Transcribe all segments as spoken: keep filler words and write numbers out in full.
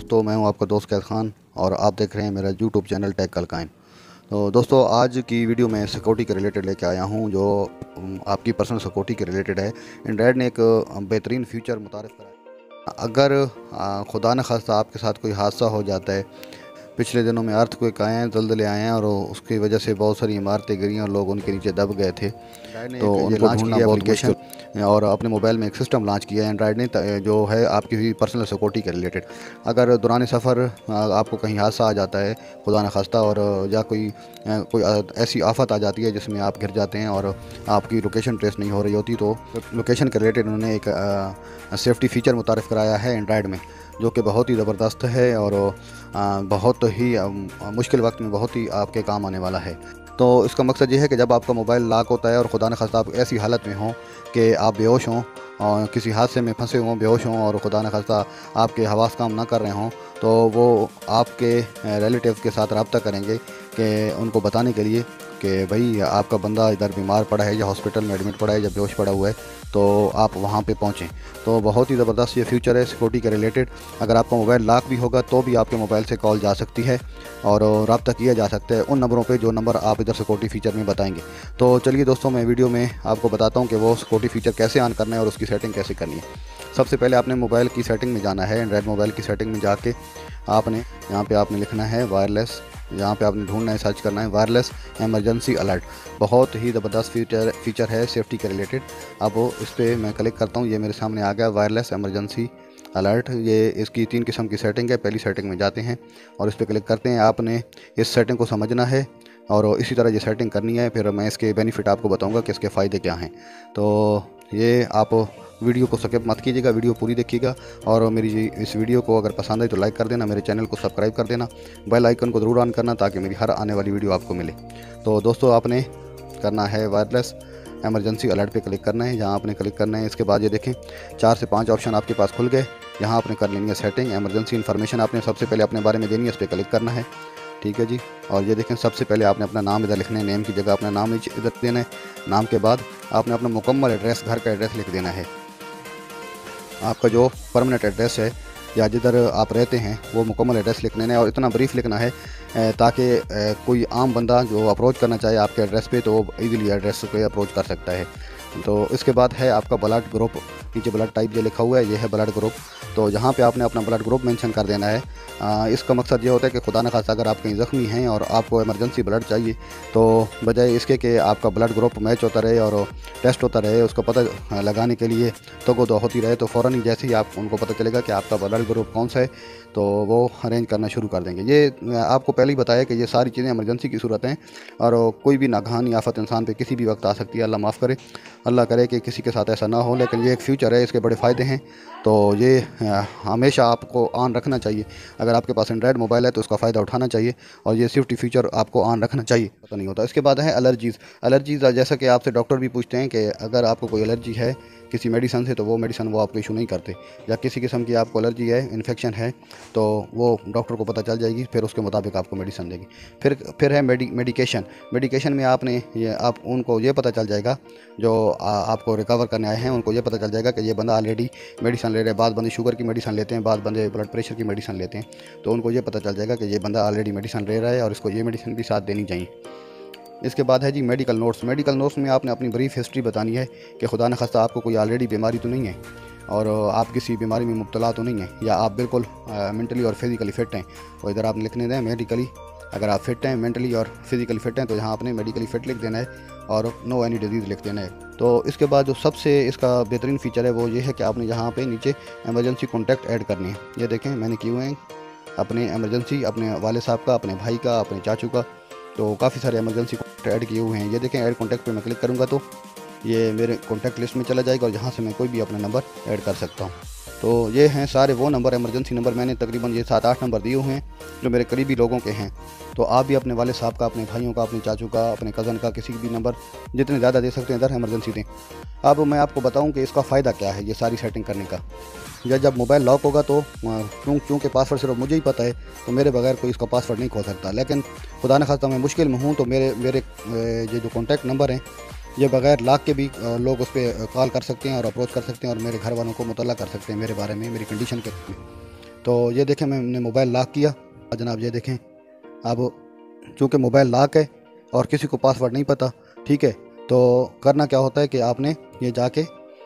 दोस्तों, मैं हूं आपका दोस्त कैद खान और आप देख रहे हैं मेरा यूट्यूब चैनल टेक कल कायम। तो दोस्तों, आज की वीडियो में सिक्योरिटी के रिलेटेड लेके आया हूं, जो अम, आपकी पर्सनल सिक्योरिटी के रिलेटेड है। एंड्राइड ने एक अ, बेहतरीन फीचर मुतारिफ करा है। अगर अ, खुदा न खास्ता आपके साथ कोई हादसा हो जाता है, पिछले दिनों में अर्थक्वेक आए हैं, ज़लज़ले आए हैं और उसकी वजह से बहुत सारी इमारतें गिरी और लोग उनके नीचे दब गए थे, तो उनको ढूंढना बहुत मुश्किल। और अपने मोबाइल में एक सिस्टम लॉन्च किया है एंड्राइड ने, त- जो है आपकी पर्सनल सिक्योरिटी के रिलेटेड। अगर दौरान सफ़र आपको कहीं हादसा आ जाता है, खुदा न खास्ता, और या कोई अ, कोई अ, ऐसी आफत आ जाती है जिसमें आप गिर जाते हैं और आपकी लोकेशन ट्रेस नहीं हो रही होती, तो लोकेशन के रिलेटेड उन्होंने एक सेफ्टी फ़ीचर मुतारिफ़ कराया है एंड्राइड में, जो कि बहुत ही ज़बरदस्त है और आ, बहुत ही आ, मुश्किल वक्त में बहुत ही आपके काम आने वाला है। तो इसका मकसद ये है कि जब आपका मोबाइल लॉक होता है और खुदा न खास्ता आप ऐसी हालत में हों कि आप बेहोश हों और किसी हादसे में फंसे हों, बेहोश हों, और खुदा न खास्ता आपके हवास काम ना कर रहे हों, तो वो आपके रिलेटिव्स के साथ रब्ता करेंगे कि उनको बताने के लिए कि भाई आपका बंदा इधर बीमार पड़ा है या हॉस्पिटल में एडमिट पड़ा है या बेहोश पड़ा हुआ है, तो आप वहाँ पे पहुँचें। तो बहुत ही ज़बरदस्त ये फ्यूचर है सिक्योरिटी के रिलेटेड। अगर आपका मोबाइल लॉक भी होगा तो भी आपके मोबाइल से कॉल जा सकती है और रब्ता किया जा सकता है उन नंबरों पे जो नंबर आप इधर सिक्योरिटी फीचर में बताएंगे। तो चलिए दोस्तों, मैं वीडियो में आपको बताता हूँ कि वो सिक्योरिटी फीचर कैसे ऑन करना है और उसकी सेटिंग कैसे करनी है। सबसे पहले आपने मोबाइल की सेटिंग में जाना है। एंड्राइड मोबाइल की सेटिंग में जाके आपने यहाँ पर आपने लिखना है वायरलेस, यहाँ पे आपने ढूंढना है, सर्च करना है वायरलेस इमरजेंसी अलर्ट। बहुत ही ज़बरदस्त फीचर फीचर है सेफ्टी के रिलेटेड। अब वो इस पर मैं क्लिक करता हूँ, ये मेरे सामने आ गया वायरलेस इमरजेंसी अलर्ट। ये इसकी तीन किस्म की सेटिंग है। पहली सेटिंग में जाते हैं और इस पर क्लिक करते हैं। आपने इस सेटिंग को समझना है और इसी तरह ये सेटिंग करनी है, फिर मैं इसके बेनिफिट आपको बताऊँगा कि इसके फ़ायदे क्या हैं। तो ये आप वीडियो को स्किप मत कीजिएगा, वीडियो पूरी देखिएगा और मेरी इस वीडियो को अगर पसंद आए तो लाइक कर देना, मेरे चैनल को सब्सक्राइब कर देना, बेल आइकन को ज़रूर ऑन करना ताकि मेरी हर आने वाली वीडियो आपको मिले। तो दोस्तों, आपने करना है वायरलेस इमरजेंसी अलर्ट पे क्लिक करना है, यहाँ आपने क्लिक करना है। इसके बाद ये देखें चार से पाँच ऑप्शन आपके पास खुल गए। यहाँ आपने कर लेनी है सेटिंग। इमरजेंसी इन्फॉर्मेशन आपने सबसे पहले अपने बारे में देनी है, इस पर क्लिक करना है। ठीक है जी। और ये देखें सबसे पहले आपने अपना नाम इधर लिखना है, नेम की जगह अपना नाम इधर देना है। नाम के बाद आपने अपना मुकम्मल एड्रेस, घर का एड्रेस लिख देना है। आपका जो परमानेंट एड्रेस है या जिधर आप रहते हैं वो मुकम्मल एड्रेस लिख लेना है और इतना ब्रीफ लिखना है ताकि कोई आम बंदा जो अप्रोच करना चाहे आपके एड्रेस पे तो वो ईज़िली एड्रेस पे अप्रोच कर सकता है। तो इसके बाद है आपका ब्लड ग्रुप, नीचे ब्लड टाइप जो लिखा हुआ है ये है ब्लड ग्रुप। तो यहाँ पे आपने अपना ब्लड ग्रुप मेंशन कर देना है। आ, इसका मकसद ये होता है कि खुदा न खास्ता अगर आप कहीं ज़ख्मी हैं और आपको इमरजेंसी ब्लड चाहिए, तो बजाय इसके कि आपका ब्लड ग्रुप मैच होता रहे और टेस्ट होता रहे, उसका पता लगाने के लिए तो को दो होती रहे, तो फ़ौरन ही जैसे ही आप उनको पता चलेगा कि आपका ब्लड ग्रुप कौन सा है तो वो अरेंज करना शुरू कर देंगे। ये आपको पहले ही बताया कि ये सारी चीज़ें इमरजेंसी की सूरत हैं और कोई भी नागहानी आफत इंसान पे किसी भी वक्त आ सकती है। अल्लाह माफ़ करे, अल्लाह करे कि किसी के साथ ऐसा ना हो, लेकिन ये एक फ्यूचर है, इसके बड़े फ़ायदे हैं। तो ये हमेशा आपको ऑन रखना चाहिए। अगर आपके पास एंड्राइड मोबाइल है तो उसका फ़ायदा उठाना चाहिए और ये सेफ्टी फीचर आपको ऑन रखना चाहिए, पता नहीं होता। इसके बाद है एलर्जीज़। एलर्जीज़ जैसा कि आपसे डॉक्टर भी पूछते हैं कि अगर आपको कोई एलर्जी है किसी मेडिसन से तो वो मेडिसन वो आपको इशू नहीं करते, या किसी किस्म की आपको एलर्जी है, इन्फेक्शन है, तो वो डॉक्टर को पता चल जाएगी, फिर उसके मुताबिक आपको मेडिसन देगी। फिर फिर है मेडि मेडिकेशन। मेडिकेशन में आपने ये आप उनको ये पता चल जाएगा जो आ, आपको रिकवर करने आए हैं, उनको ये पता चल जाएगा कि ये बंदा ऑलरेडी मेडिसन ले रहे हैं। बाद बंदे शुगर की मेडिसन लेते हैं, बाद बंदे ब्लड प्रेशर की मेडिसन लेते हैं, तो उनको ये पता चल जाएगा कि ये बंदा ऑलरेडी मेडिसन ले रहा है और इसको ये मेडिसिन भी साथ देनी चाहिए। इसके बाद है जी मेडिकल नोट्स। मेडिकल नोट्स में आपने अपनी ब्रीफ हिस्ट्री बतानी है कि खुदा न खास्ता आपको कोई ऑलरेडी बीमारी तो नहीं है और आप किसी बीमारी में मुब्तला तो नहीं है, या आप बिल्कुल मेंटली और फिज़िकली फ़िट हैं, तो इधर आप लिखने दें मेडिकली। अगर आप फिट हैं, मेंटली और फिज़िकली फ़िट हैं, तो यहाँ आपने मेडिकली फ़िट लिख देना है और नो एनी डिजीज़ लिख देना है। तो इसके बाद जो सबसे इसका बेहतरीन फ़ीचर है वो ये है कि आपने यहाँ पे नीचे एमरजेंसी कॉन्टैक्ट ऐड करनी है। ये देखें मैंने किए हुए हैं अपने एमरजेंसी, अपने वाले साहब का, अपने भाई का, अपने चाचू का, तो काफ़ी सारे एमरजेंसी कॉन्टैक्ट ऐड किए हुए हैं। ये देखें ऐड कॉन्टैक्ट पे मैं क्लिक करूँगा तो ये मेरे कॉन्टैक्ट लिस्ट में चला जाएगा और यहाँ से मैं कोई भी अपना नंबर ऐड कर सकता हूँ। तो ये हैं सारे वो नंबर, एमरजेंसी नंबर मैंने तकरीबन ये सात आठ नंबर दिए हुए हैं जो मेरे करीबी लोगों के हैं। तो आप भी अपने वाले साहब का, अपने भाइयों का, अपने चाचू का, अपने कज़न का, किसी भी नंबर जितने ज़्यादा दे सकते हैं इधर एमरजेंसी दें। अब मैं आपको बताऊँ कि इसका फ़ायदा क्या है ये सारी सेटिंग करने का। या जब मोबाइल लॉक होगा तो क्यों क्योंकि पासवर्ड सिर्फ मुझे ही पता है, तो मेरे बगैर कोई इसका पासवर्ड नहीं खोल सकता। लेकिन खुदा न खास्ता मैं मुश्किल में हूँ तो मेरे मेरे ये जो कॉन्टैक्ट नंबर हैं ये बगैर लाख के भी लोग उस पर कॉल कर सकते हैं और अप्रोच कर सकते हैं और मेरे घर वालों को मुतल्ला कर सकते हैं मेरे बारे में, मेरी कंडीशन के में। तो ये देखें मैंने मोबाइल लॉक किया जनाब। ये देखें अब चूँकि मोबाइल लॉक है और किसी को पासवर्ड नहीं पता, ठीक है, तो करना क्या होता है कि आपने ये जाके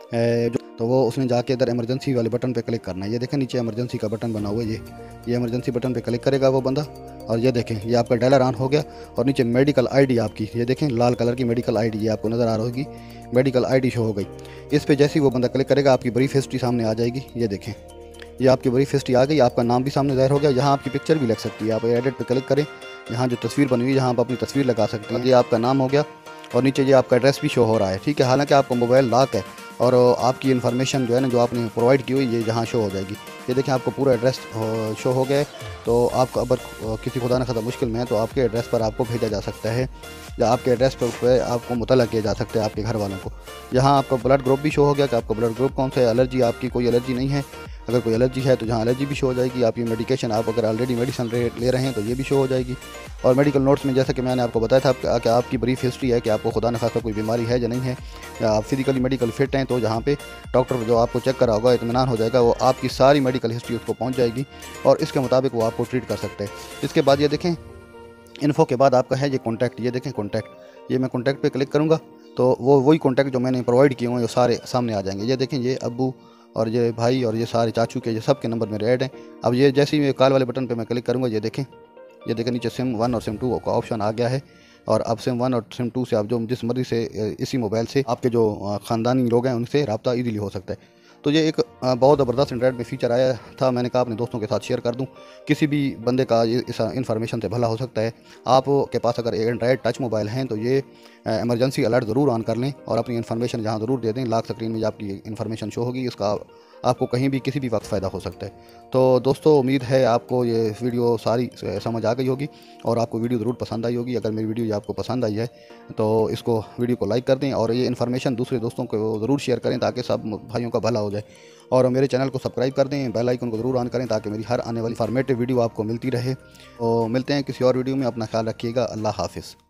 जो तो वो उसने जाके इधर इमरजेंसी वाले बटन पे क्लिक करना है। ये देखें नीचे इमरजेंसी का बटन बना हुआ है, ये ये इमरजेंसी बटन पे क्लिक करेगा वो बंदा, और ये देखें ये आपका डायलर ऑन हो गया और नीचे मेडिकल आईडी आपकी, ये देखें लाल कलर की मेडिकल आईडी ये आपको नज़र आ रही होगी, मेडिकल आईडी शो हो गई। इस पे जैसे ही वो बंदा क्लिक करेगा आपकी ब्रीफ हिस्ट्री सामने आ जाएगी। ये देखें ये आपकी ब्रीफ हिस्ट्री आ गई, आपका नाम भी सामने ज़ाहिर हो गया। यहाँ आपकी पिक्चर भी लग सकती है, आप एडिट पे क्लिक करें, यहाँ जो तस्वीर बनी हुई है यहाँ आप अपनी तस्वीर लगा सकते हैं। ये आपका नाम हो गया और नीचे ये आपका एड्रेस भी शो हो रहा है, ठीक है। हालांकि आपका मोबाइल लॉक है और आपकी इन्फॉर्मेशन जो है ना जो आपने प्रोवाइड की हुई ये यहाँ शो हो जाएगी। ये देखें आपको पूरा एड्रेस शो हो गया है। तो आपको अगर किसी खुदा न खास्ता मुश्किल में है तो आपके एड्रेस पर आपको भेजा जा सकता है या आपके एड्रेस पर आपको मुतला किया जा सकता है आपके घर वालों को। यहाँ आपका ब्लड ग्रुप भी शो हो गया कि आपका ब्लड ग्रुप कौन सा है, एलर्जी आपकी कोई एलर्जी नहीं है, अगर कोई एलर्जी है तो जहाँ एलर्जी भी शो हो जाएगी। आपकी मेडिकेशन आप अगर ऑलरेडी मेडिसिन ले रहे हैं तो ये भी शो हो जाएगी। और मेडिकल नोट्स में जैसा कि मैंने आपको बताया था कि आपकी ब्रीफ हिस्ट्री है कि आपको खुदा न खास्ता कोई बीमारी है या नहीं है, या आप फिजिकली मेडिकल फिट हैं, तो जहाँ पे डॉक्टर जो आपको चेक करा होगा इत्मीनान हो जाएगा, वो आपकी सारी मेडिकल हिस्ट्री उसको पहुँच जाएगी और इसके मुताबिक वो आपको ट्रीट कर सकते हैं। इसके बाद ये देखें इन्फो के बाद आपका है ये कॉन्टैक्ट, ये देखें कॉन्टैक्ट, ये मैं कॉन्टैक्ट पे क्लिक करूँगा तो वो वही कॉन्टैक्ट जो मैंने प्रोवाइड किए हुए हैं वो सारे सामने आ जाएंगे। ये देखें ये अब्बू और ये भाई और ये सारे चाचू के ये सब के नंबर मेरे ऐड हैं। अब ये जैसे ही कॉल वाले बटन पे मैं क्लिक करूँगा ये देखें ये देखें नीचे सिम वन और सिम टू का ऑप्शन आ गया है। और अब सिम वन और सिम टू से आप जो जिस मर्जी से इसी मोबाइल से आपके जो ख़ानदानी लोग हैं उनसे रब्ता ईजीली हो सकता है। तो ये एक बहुत ज़बरदस्त एंड्रॉइड में फ़ीचर आया था, मैंने कहा अपने दोस्तों के साथ शेयर कर दूं, किसी भी बंदे का इस इन्फॉर्मेशन से भला हो सकता है। आपके पास अगर एंड्रॉइड टच मोबाइल हैं तो ये इमरजेंसी अलर्ट ज़रूर ऑन कर लें और अपनी इन्फॉर्मेशन जहाँ ज़रूर दे दें। लॉक स्क्रीन में आपकी इन्फॉर्मेशन शो होगी, इसका आपको कहीं भी किसी भी वक्त फ़ायदा हो सकता है। तो दोस्तों उम्मीद है आपको ये वीडियो सारी समझ आ गई होगी और आपको वीडियो ज़रूर पसंद आई होगी। अगर मेरी वीडियो आपको पसंद आई है तो इसको वीडियो को लाइक कर दें और ये इन्फॉर्मेशन दूसरे दोस्तों को ज़रूर शेयर करें ताकि सब भाइयों का भला हो जाए। और मेरे चैनल को सब्सक्राइब कर दें, बेल आइकन को ज़रूर ऑन करें ताकि मेरी हर आने वाली फॉर्मेटिव वीडियो आपको मिलती रहे। तो मिलते हैं किसी और वीडियो में, अपना ख्याल रखिएगा। अल्लाह हाफिज़।